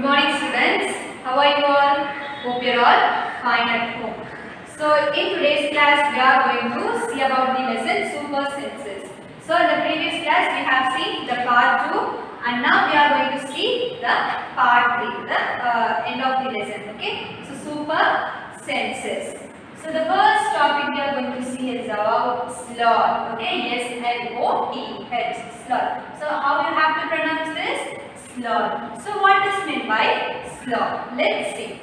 morning students. How are you all? Hope you are all fine at home. So in today's class we are going to see about the lesson super senses. So in the previous class we have seen the part 2 and now we are going to see the part 3, the end of the lesson. Okay. So super senses. So the first topic we are going to see is about sloth. Okay. S-L-O-T-H. Sloth. So how you have to pronounce this? Sloth. So what is meant by sloth? Let's see.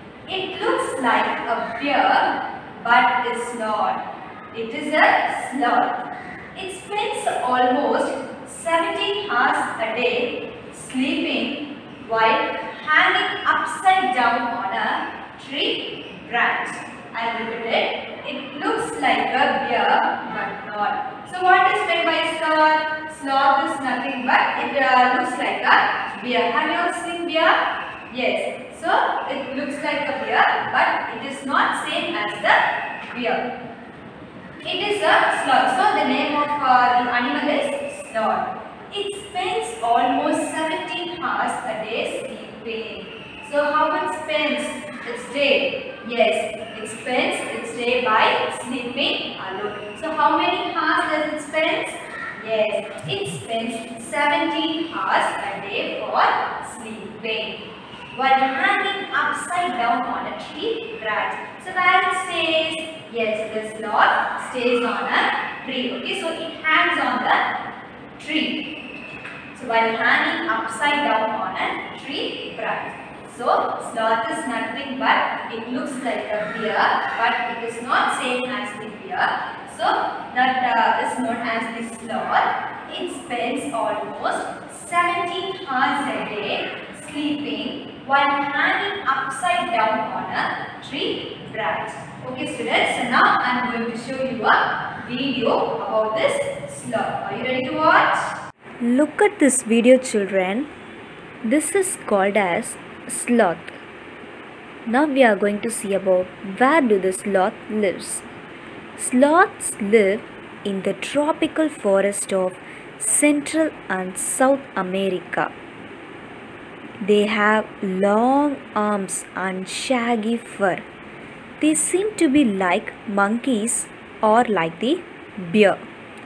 It looks like a bear but is not. It is a sloth. It spends almost 17 hours a day sleeping while hanging upside down on a tree branch. I repeat it. It looks like a bear but not. So what is meant by sloth? Sloth is nothing but it looks like a bear. Have you all seen bear? Yes. So it looks like a bear but it is not same as the bear. It is a sloth. So the name of the animal is sloth. It spends almost 17 hours a day sleeping. So how it spends its day? Yes, it spends its day by sleeping alone. So how many hours does it spend? Yes, it spends 17 hours a day for sleeping while hanging upside down on a tree branch. So where it stays? Yes, the sloth stays on a tree. Okay, so it hangs on the tree. So while hanging upside down on a tree branch. So sloth is nothing but it looks like a bear but it is not same as the bear. So that is known as the sloth. It spends almost 17 hours a day sleeping while hanging upside down on a tree branch. Okay students, so now I am going to show you a video about this sloth. Are you ready to watch? Look at this video, children. This is called as sloth. Now we are going to see about where do the sloth lives. Sloths live in the tropical forest of Central and South America. They have long arms and shaggy fur. They seem to be like monkeys or like the bear.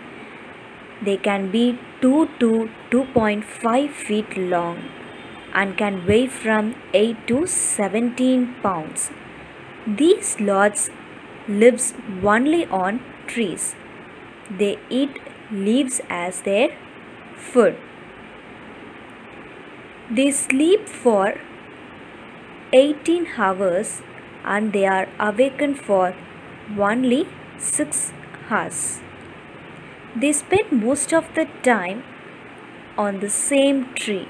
They can be 2 to 2.5 feet long and can weigh from 8 to 17 pounds. These sloths live only on trees. They eat leaves as their food. They sleep for 18 hours and they are awakened for only 6 hours. They spend most of the time on the same tree.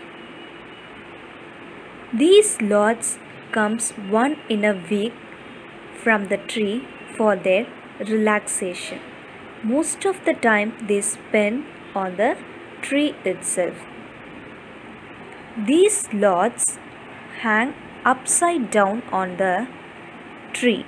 These sloths comes once in a week from the tree for their relaxation. Most of the time they spend on the tree itself. These sloths hang upside down on the tree.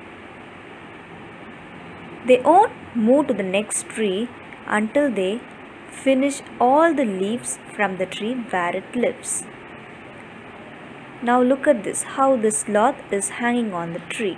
They won't move to the next tree until they finish all the leaves from the tree where it lives. Now look at this, how the sloth is hanging on the tree.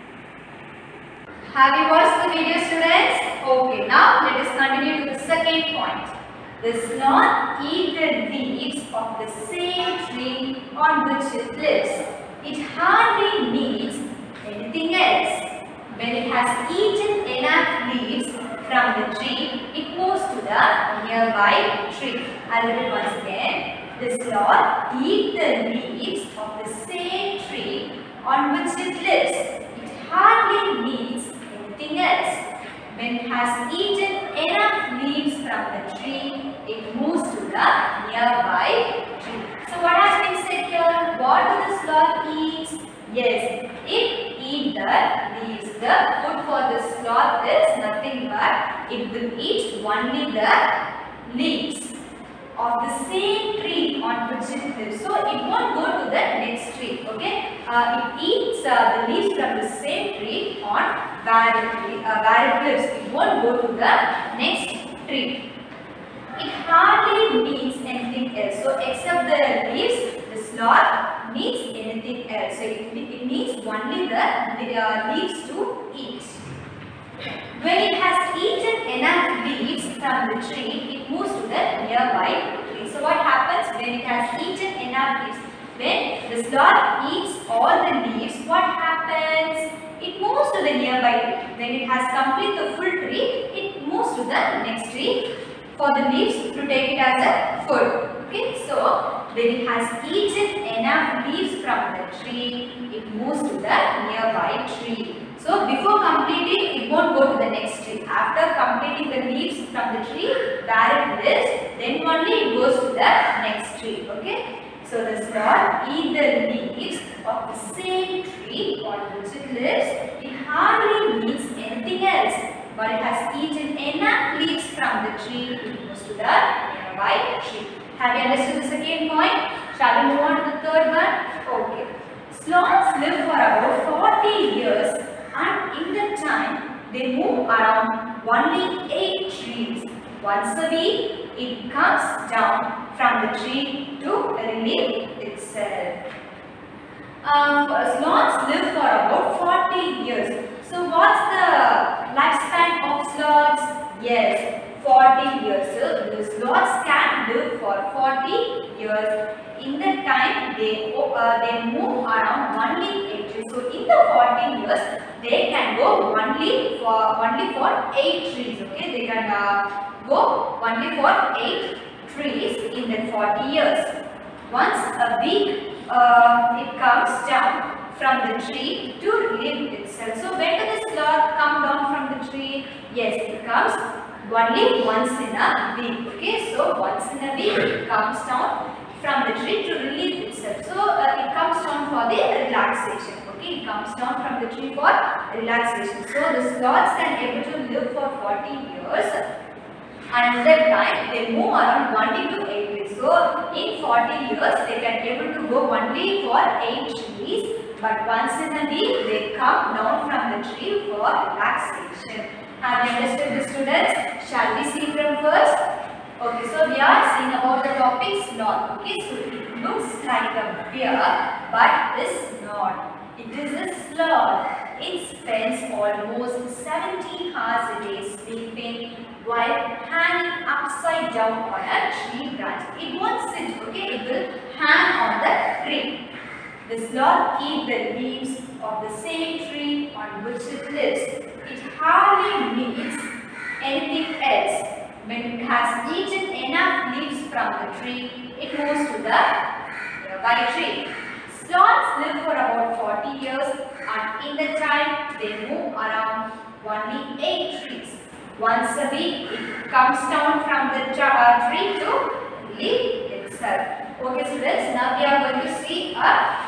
Have you watched the video, students? Okay, now let us continue to the second point. The sloth eats the leaves of the same tree on which it lives. It hardly needs anything else. When it has eaten enough leaves from the tree, it moves to the nearby tree. I'll repeat once again. The sloth eats the leaves of the same tree on which it lives. It hardly needs anything else. When it has eaten enough leaves from the tree, it moves to the nearby tree. So what has been said here? What do the sloth eat? Yes, it eats the leaves. The food for the sloth is nothing but it will eat only the leaves of the same tree on which it lives. So it won't go to the next tree. Okay, it eats the leaves from the same tree on where it lives. It won't go to the next tree. It hardly needs anything else. So except the leaves, the sloth needs anything else. So it needs only the leaves to eat. When it has eaten enough leaves from the tree, it moves to the nearby tree. So what happens when it has eaten enough leaves? When the sloth eats all the leaves, what happens? It moves to the nearby tree. When it has completed the full tree, it moves to the next tree for the leaves to take it as a food. Okay, so when it has eaten enough leaves from the tree, it moves to the nearby tree. So before completing, it won't go to the next tree. After completing the leaves from the tree, where it lives, then only it goes to the next tree. Okay. So the sloth eats the leaves of the same tree on which it lives. It hardly needs anything else. But it has eaten enough leaves from the tree, it moves to the nearby tree. Have you understood the second point? Shall we move on to the third one? Okay. Sloths live for about 40 years, and in that time they move around only 8 trees. Once a week it comes down from the tree to relieve itself. Sloths live for about 40 years. So what's the lifespan of sloths? Yes, 40 years. So the sloths can live for 40 years. In that time, they move around only 8 trees. So in the 40 years, they can go only for 8 trees. Okay, they can go only for 8 trees in the 40 years. Once a week, it comes down from the tree to relieve itself. So when does the sloth come down from the tree? Yes, it comes only once in a week. Okay, so once in a week it comes down from the tree to relieve itself. So it comes down for the relaxation. Okay, it comes down from the tree for relaxation. So the sloths can able to live for 40 years. And that time they move around 1 to 8 trees. So in 40 years they can able to go only for 8 trees. But once in a week they come down from the tree for relaxation. Have you understood the students? Shall we see from first? Okay, so we are seeing about the topic sloth. Okay, so it looks like a bear but is not. It is a sloth. It spends almost 17 hours a day sleeping while hanging upside down on a tree branch. It won't sit, okay? It will hang on the tree. The sloth eats the leaves of the same tree on which it lives. It hardly needs anything else. When it has eaten enough leaves from the tree, it moves to the nearby tree. Sloths live for about 40 years, and in the time they move around only 8 trees. Once a week it comes down from the tree to relieve itself. Okay students, now we are going to see a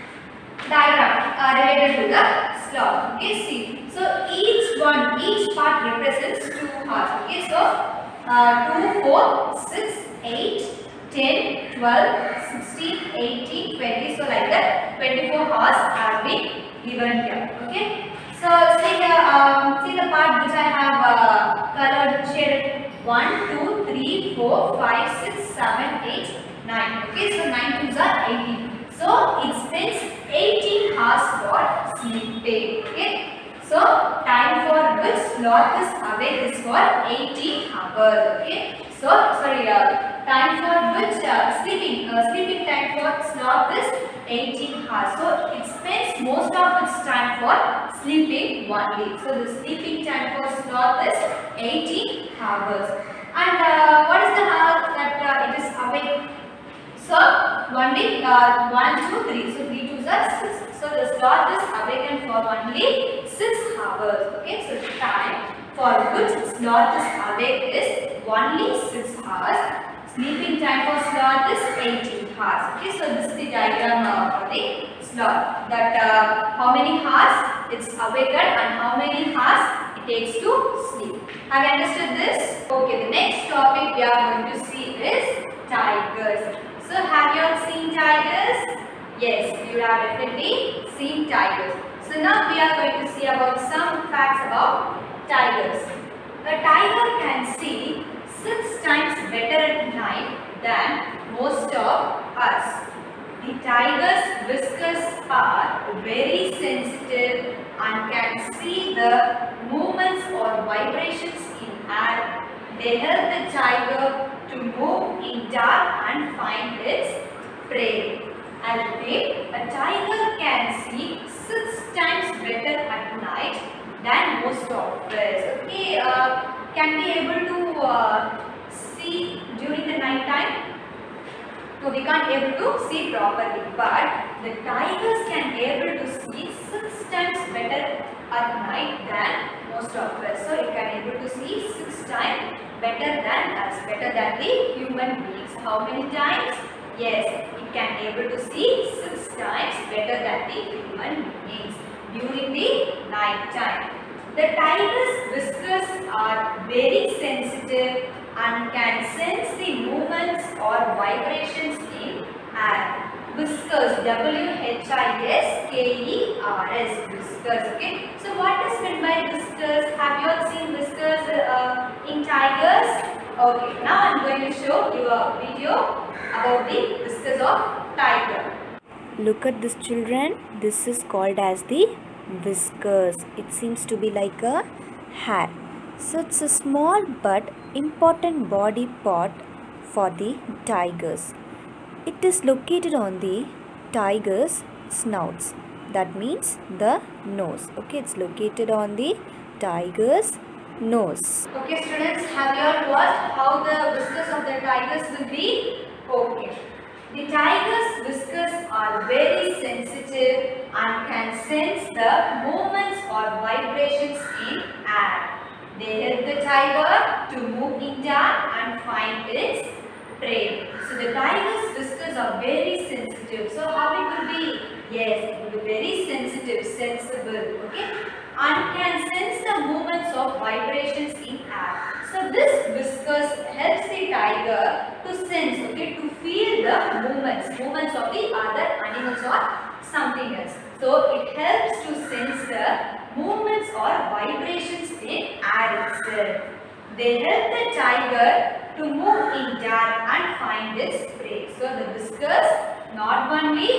diagram related to the sloth. Okay, see. So each part represents 2 hours. Okay, so 2, 4, 6, 8, 10, 12, 16, 18, 20. So like that 24 hours are being given here. Okay. So see the part which I have colored shaded 1, 2, 3, 4, 5, 6, 7, 8, 9. Okay, so 9 twos are 18. So it spends 18 hours for sleeping. Okay. So time for which sloth is awake is for 18 hours. Okay. So time for which sleeping time for sloth is 18 hours. So it spends most of its time for sleeping only. So the sleeping time for sloth is 18 hours. And what is the hour that it is awake? So only 1, 2, 3. So 3 twos are 6. So the sloth is awakened for only 6 hours. Okay. So the time for which sloth is awake is only 6 hours. Sleeping time for sloth is 18 hours. Okay. So this is the diagram for the sloth. That how many hours it's awakened and how many hours it takes to sleep. Have you understood this? Okay. The next topic we are going to see is tigers. So have you all seen tigers? Yes, you have definitely seen tigers. So now we are going to see about some facts about tigers. A tiger can see 6 times better at night than most of us. The tiger's whiskers are very sensitive and can see the movements or vibrations in air. They help the tiger to move in dark and find its prey. I'll repeat, a tiger can see 6 times better at night than most of us. Okay, can we able to see during the night time? No, we can't able to see properly, but the tigers can able to see 6 times better at night than most of us. So it can able to see 6 times better than us, better than the human beings. How many times? Yes, it can able to see 6 times better than the human beings during the night time. The tiger's whiskers are very sensitive and can sense the movements or vibrations in air. Whiskers, W-H-I-S-K-E-R-S, whiskers. Okay. So what is meant by whiskers? Have you all seen whiskers in tigers? Okay. Now I am going to show you a video about the whiskers of tiger. Look at this, children. This is called as the whiskers. It seems to be like a hair. So it's a small but important body part for the tigers. It is located on the tiger's snouts. That means the nose. Okay, it's located on the tiger's nose. Okay, students, have you all watched how the whiskers of the tigers will be? Okay. The tiger's whiskers are very sensitive and can sense the movements or vibrations in air. They help the tiger to move in dark and find its prey. So the tiger's whiskers are very sensitive. So how it will be? Yes, it will be very sensitive, sensible, okay, and can sense the movements of vibrations in air. So this whiskers helps the tiger to sense, okay, to feel the movements of the other animals or something else. So it helps to sense the movements or vibrations in air itself. They help the tiger to move in dark and find its prey. So the whiskers not only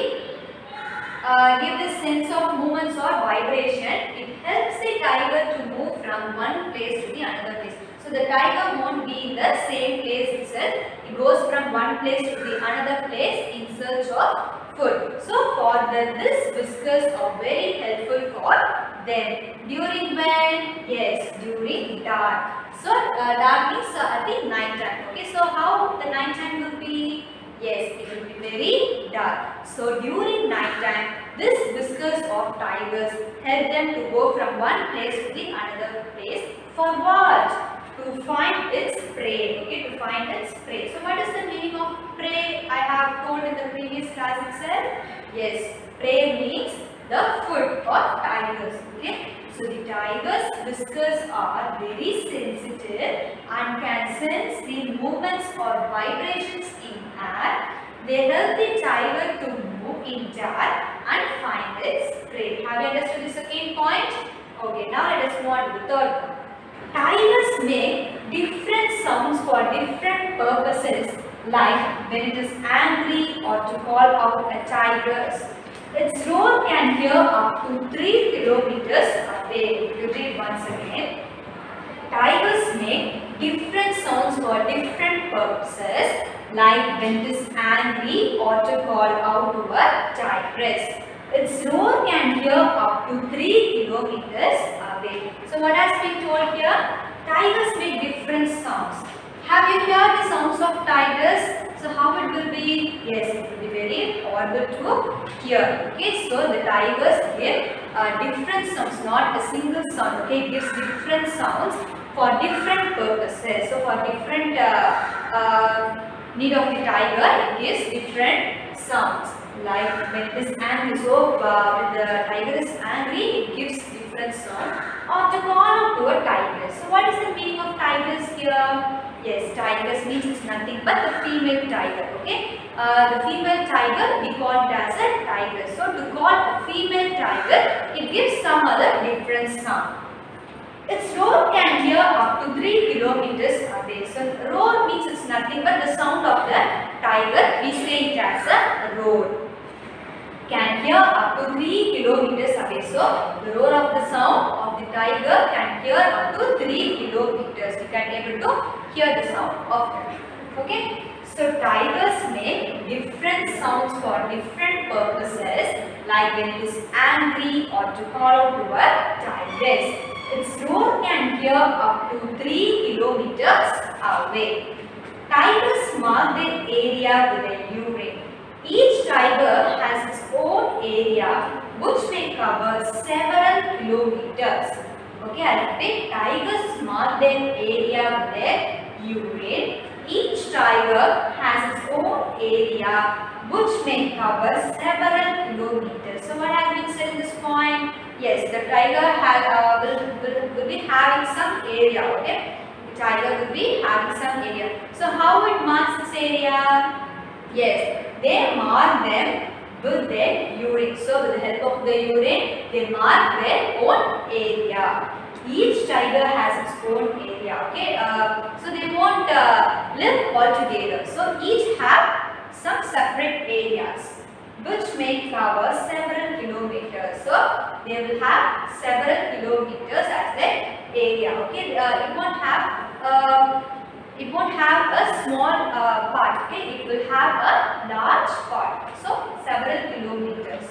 give the sense of movements or vibration, it helps the tiger to move from one place to the another place. So the tiger won't be in the same place itself. It goes from one place to the another place in search of food. So for this whiskers are very helpful for them. During when? Yes, during dark. So dark means at the night time. Okay, so how the night time will be? Yes, it will be very dark. So during night time, this whiskers of tigers help them to go from one place to the another place. For what? To find its prey. Okay, to find its prey. So what is the meaning of prey? I have told in the previous class itself. Yes, prey means the food of tigers. Okay, so the tiger's whiskers are very sensitive and can sense the movements or vibrations in air. They help the tiger to move in dark and find its prey. Have you understood the second point? Okay, now let us move on to the third one. Tigers make different sounds for different purposes, like when it is angry or to call out a tiger. Its roar can hear up to 3 kilometers away. You read once again. Tigers make different sounds for different purposes, like when it is angry or to call out to a tigress. Its roar can hear up to 3 kilometers away. So what has been told here? Tigers make different sounds. Have you heard the sounds of tigers? So how it will be? Yes, it will be very audible to hear. Okay, so the tigers give different sounds, not a single sound. Okay, it gives different sounds for different purposes. So for different need of the tiger, it gives different sounds. Like when it is angry, so when the tiger is angry, it gives different sound. Or to call out to a tigress. So what is the meaning of tigress here? Yes, tigress means it's nothing but the female tiger. Okay, the female tiger we call it as a tigress. So to call a female tiger, it gives some other different sound. Its roar can hear up to 3 kilometers away. So roar means it's nothing but the sound of the tiger. We say it as a roar. can hear up to 3 kilometers away. So the roar of the sound of the tiger can hear up to 3 kilometers. You can able to hear the sound of them. Okay. So tigers make different sounds for different purposes, like when it is angry or to call out to a tigress. Its roar can hear up to 3 kilometers away. Tigers mark their area with a urine. Each tiger has its own area which may cover several kilometers. Okay, I repeat, tigers mark their area with their urine. Each tiger has its own area which may cover several kilometers. So what has been said in this point? Yes, the tiger will be having some area. Okay, the tiger will be having some area. So how it marks its area? Yes, they mark them with their urine. So with the help of the urine, they mark their own area. Each tiger has its own area. Okay, so they won't live all together. So each have some separate areas which may cover several kilometers. So they will have several kilometers as their area. Okay, it won't have a small part. Okay, it will have a large part. So several kilometers.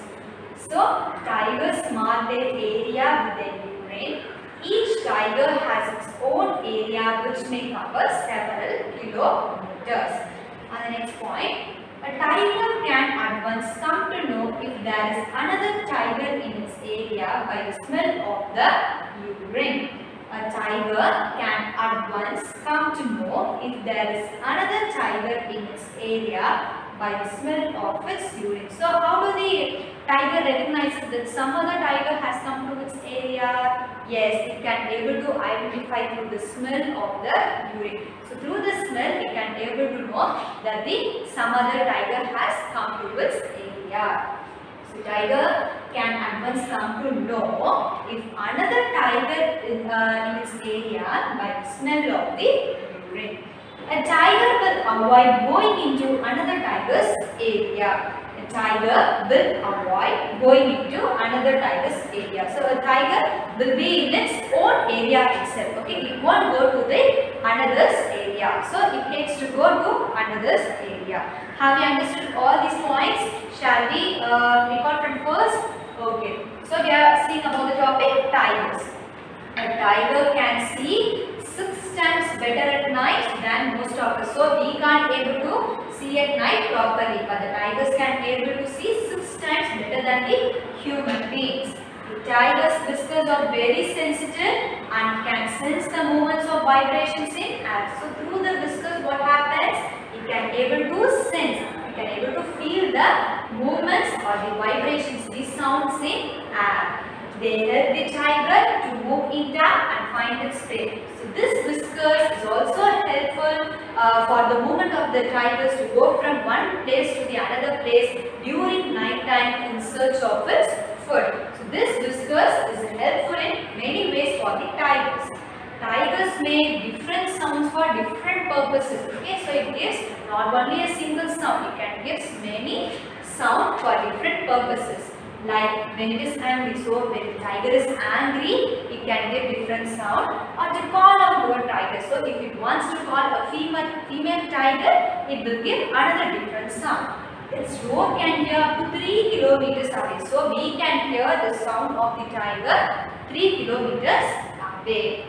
So tigers mark their area with their urine. Each tiger has its own area which may cover several kilometers. And the next point, a tiger can at once come to know if there is another tiger in its area by the smell of the urine. A tiger can at once come to know if there is another tiger in its area by the smell of its urine. So how do the tiger recognize that some other tiger has come to its area? Yes, it can able to identify through the smell of the urine. So through the smell, it can able to know that some other tiger has come to its area. So tiger can at once come to know if another tiger in its area by the smell of the urine. A tiger will avoid going into another tiger's area. A tiger will avoid going into another tiger's area. So a tiger will be in its own area itself. Okay, it won't go to the another's area. So it takes to go to another's area. Have you understood all these points? Shall we record from first? Okay. So we are seeing about the topic tigers. A tiger can see 6 times better at night than most of us. So we can't able to see at night properly, but the tigers can able to see 6 times better than the human beings. The tiger's whiskers are very sensitive and can sense the movements of vibrations in air. So through the whiskers, what happens? It can able to sense. It can able to feel the movements or the vibrations, the sounds in air. They help the tiger to move in time and find its prey. So this whiskers is also helpful for the movement of the tigers to go from one place to the another place during night time in search of its food. So this whiskers is helpful in many ways for the tigers. Tigers make different sounds for different purposes. Okay, so it gives not only a single sound, it can give many sounds for different purposes. Like when it is angry, so when the tiger is angry, it can give different sound, or to call out to a tiger. So if it wants to call a female tiger, it will give another different sound. Its roar can hear up to 3 kilometers away. So we can hear the sound of the tiger 3 kilometers away.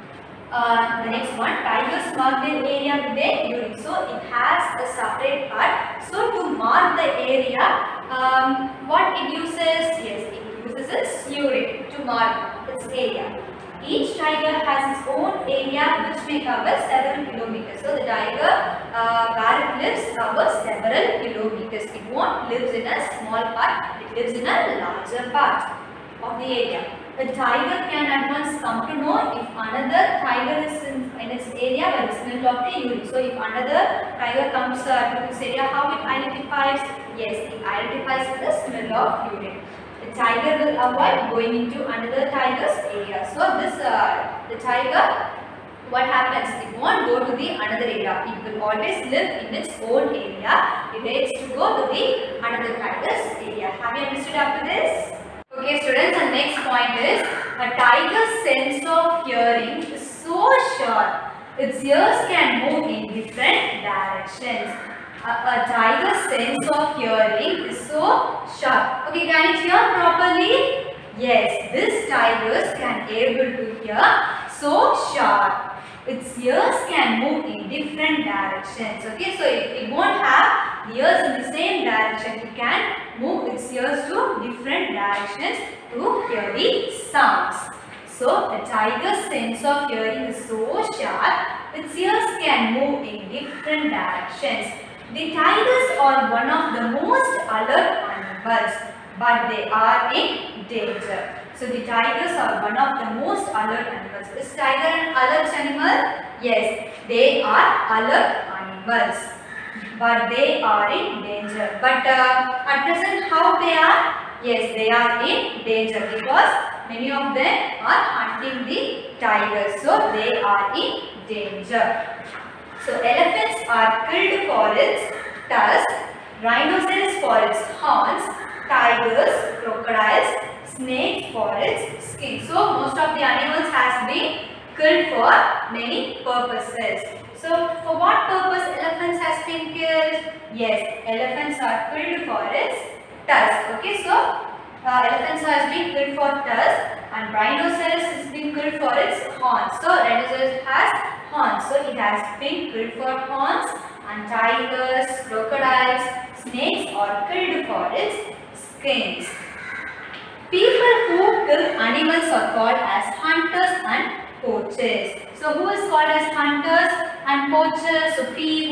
The next one, tigers mark their area with their urine. So it has a separate part. So to mark the area, what it uses? Yes, it uses its urine to mark its area. Each tiger has its own area which may cover several kilometers. So the tiger where it lives covers several kilometers. It won't live in a small part, it lives in a larger part of the area. The tiger can at once come to know if another tiger is in its area by the smell of the urine. So if another tiger comes to this area, how it identifies? Yes, it identifies with the smell of urine. The tiger will avoid going into another tiger's area. So this the tiger what happens? It won't go to the another area. It will always live in its own area. It hates to go to the another tiger's area. Have you understood up to this? Okay students, and next point is a tiger's sense of hearing is so sharp. Its ears can move in different directions. A tiger's sense of hearing is so sharp. Okay, can it hear properly? Yes, this tigers can able to hear so sharp. Its ears can move in different directions. Okay, so it won't have the ears in the same direction. It can move its ears to different directions to hear the sounds. So, a tiger's sense of hearing is so sharp, its ears can move in different directions. The tigers are one of the most alert animals, but they are in danger. So, the tigers are one of the most alert animals. Is tiger an alert animal? Yes, they are alert animals, but they are in danger. But at present, how they are? Yes, they are in danger because many of them are hunting the tigers. So, they are in danger. So, elephants are killed for its tusks, rhinoceros for its horns, tigers, crocodiles, snakes for its skin. So, most of the animals has been killed for many purposes. So, for what purpose elephants has been killed? Yes, elephants are killed for its tusks. Okay, so elephants has been killed for tusks and rhinoceros has been killed for its horns. So, rhinoceros has horns. So, it has been killed for horns, and tigers, crocodiles, snakes are killed for its skins. People who kill animals are called as hunters and poachers. So, who is called as hunters and poachers? So,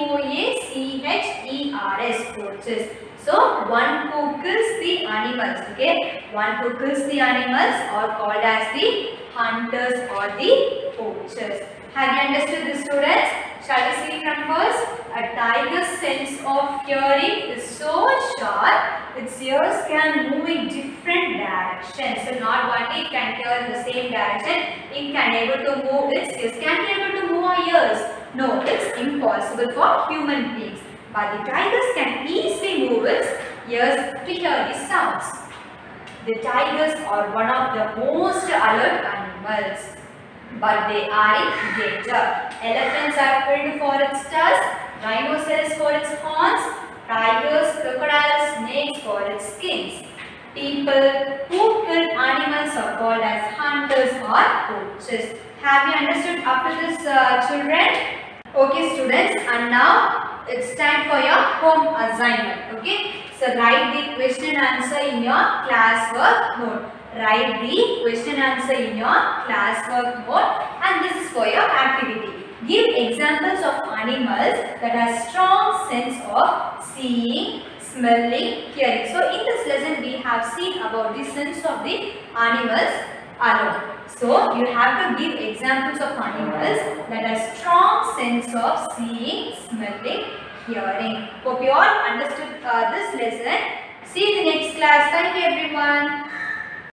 P-O-A-C-H-E-R-S, poachers. So, one who kills the animals, okay? One who kills the animals are called as the hunters or the poachers. Have you understood this, students? Shall we see from first? A tiger's sense of hearing is so sharp, its ears can move in different directions. So, not only it can hear in the same direction, it can able to move its ears. Can be able to move our ears? No, it's impossible for human beings. But the tigers can easily move its ears to hear the sounds. The tigers are one of the most alert animals, but they are in danger. Elephants are killed for its tusks, rhinoceros for its horns, tigers, crocodiles, snakes for its skins. People who kill animals are called as hunters or poachers. Have you understood up to this, children? Okay, students, and now it's time for your home assignment. Okay, so write the question answer in your classwork note. Write the question answer in your classwork note, and this is for your activity. Give examples of animals that have strong sense of seeing, smelling, hearing. So in this lesson we have seen about the sense of the animals alone. So you have to give examples of animals that have strong sense of seeing, smelling, hearing. Hope you all understood this lesson. See you in the next class. Thank you everyone.